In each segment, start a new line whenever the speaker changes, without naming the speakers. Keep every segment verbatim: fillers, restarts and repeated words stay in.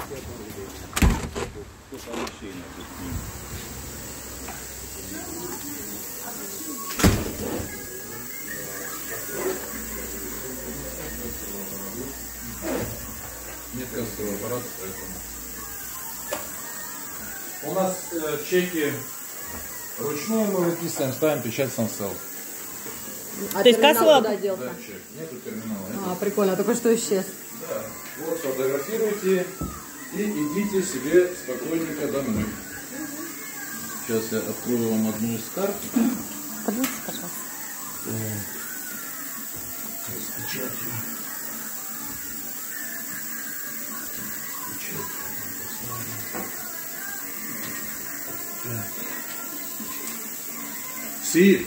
Нет кассового аппарата, поэтому. У нас э, чеки ручную мы выписываем, ставим печать Сансел.
А то есть кассового куда делся?
Да, чек. Нету терминала.
А, прикольно, только что исчез.
Да. Вот, сфотографируйте и идите себе спокойненько домой. Сейчас я открою вам одну из карт.
Поднимите, пожалуйста.
С печатью. Си.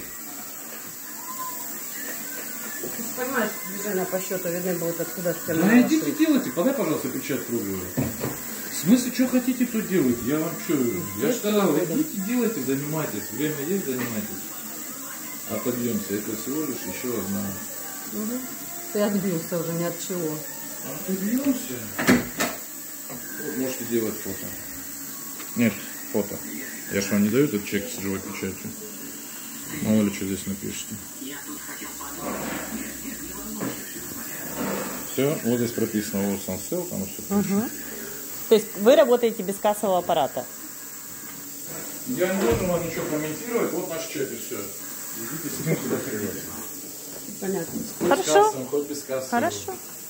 Ты понимаешь, движение по счету видно будет откуда ты.
Да идите делайте, подай, пожалуйста, печать круглую. В смысле, что хотите, то делайте. Я вам что, я же сказал, идите делайте, занимайтесь. Время есть, занимайтесь. Отобьемся. Это всего лишь еще одна.
Угу. Ты отбился уже ни от чего.
Отобьемся. Вот можете делать фото. Нет, фото. Я же вам не даю этот чек с живой печатью. Мало ли что здесь напишите. Все, вот здесь прописано вот Сансел, там все.
Угу. То есть вы работаете без кассового аппарата?
Я не должен вам ничего комментировать, вот наш чек и все. Идите с ним куда хотите.
Понятно.
Хоть
Хорошо.
с кассом, хоть без кассы.
Хорошо.